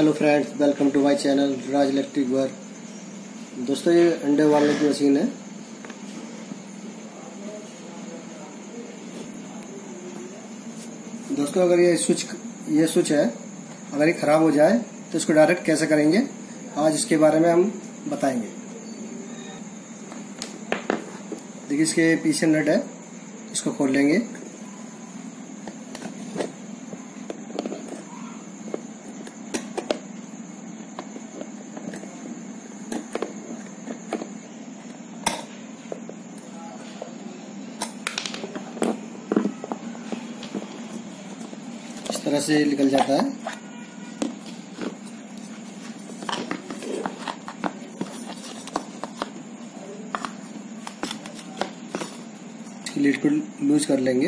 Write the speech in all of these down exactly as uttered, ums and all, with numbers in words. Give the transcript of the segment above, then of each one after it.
Hello friends, welcome to my channel Raj electric work. दोस्तों, ये अंडे उबालने की मशीन है। दोस्तों, अगर ये स्विच ये स्विच है, अगर ये खराब हो जाए तो इसको डायरेक्ट कैसे करेंगे, आज इसके बारे में हम बताएंगे। देखिए, इसके पीछे नट है, इसको खोल लेंगे। इस तरह से निकल जाता है। इसकी लीड को लूज कर लेंगे।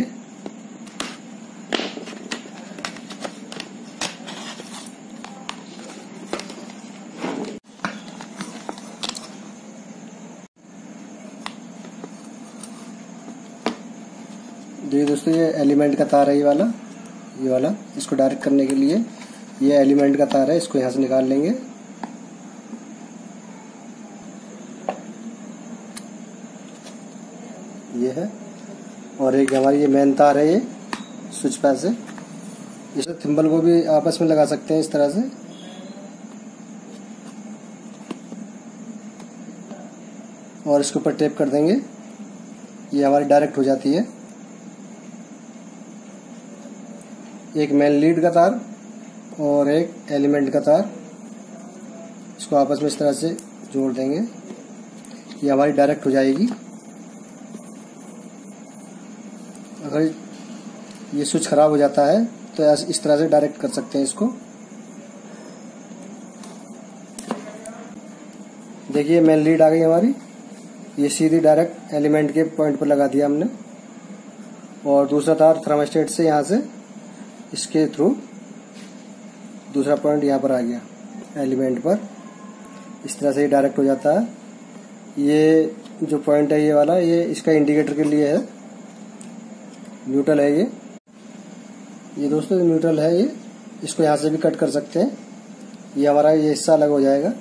देखिए दोस्तों, ये एलिमेंट का तार है, ये वाला ये वाला इसको डायरेक्ट करने के लिए ये एलिमेंट का तार है, इसको यहाँ से निकाल लेंगे। ये है, और एक हमारी ये मेन तार है, ये स्विच पैड से। इस थिम्बल को भी आपस में लगा सकते हैं इस तरह से। और इसके ऊपर टेप कर देंगे, ये हमारी डायरेक्ट हो जाती है। एक मेन लीड का तार और एक एलिमेंट का तार, इसको आपस में इस तरह से जोड़ देंगे, ये हमारी डायरेक्ट हो जाएगी। अगर ये स्विच खराब हो जाता है तो इस तरह से डायरेक्ट कर सकते हैं इसको। देखिए, मेन लीड आ गई हमारी, ये सीधी डायरेक्ट एलिमेंट के पॉइंट पर लगा दिया हमने। और दूसरा तार थर्मास्टेट से यहाँ से इसके थ्रू दूसरा पॉइंट यहाँ पर आ गया एलिमेंट पर। इस तरह से ये डायरेक्ट हो जाता है। ये जो पॉइंट है ये वाला, ये इसका इंडिकेटर के लिए है, न्यूट्रल है ये ये दोस्तों न्यूट्रल है ये। इसको यहाँ से भी कट कर सकते हैं, ये हमारा ये हिस्सा अलग हो जाएगा।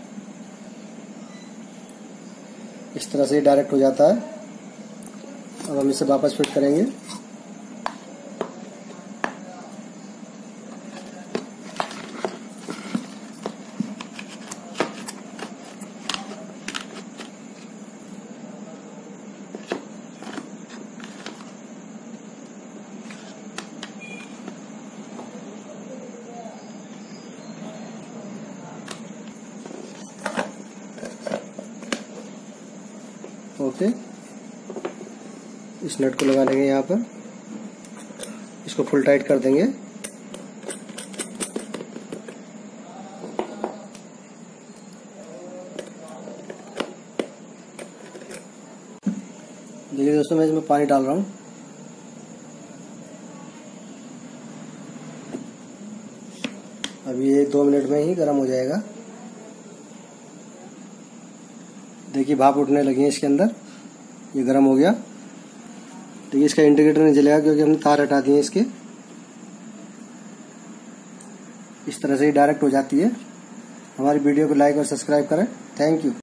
इस तरह से ये डायरेक्ट हो जाता है। अब हम इसे वापस फिट करेंगे। ओके, इस नट को लगा लेंगे यहाँ पर, इसको फुल टाइट कर देंगे। देखिए दोस्तों, मैं इसमें पानी डाल रहा हूँ। अभी ये दो मिनट में ही गर्म हो जाएगा। देखिए, भाप उठने लगी है इसके अंदर, ये गर्म हो गया। देखिए, इसका इंडिकेटर नहीं जलेगा क्योंकि हमने तार हटा दिए इसके। इस तरह से ही डायरेक्ट हो जाती है। हमारी वीडियो को लाइक और सब्सक्राइब करें। Thank you.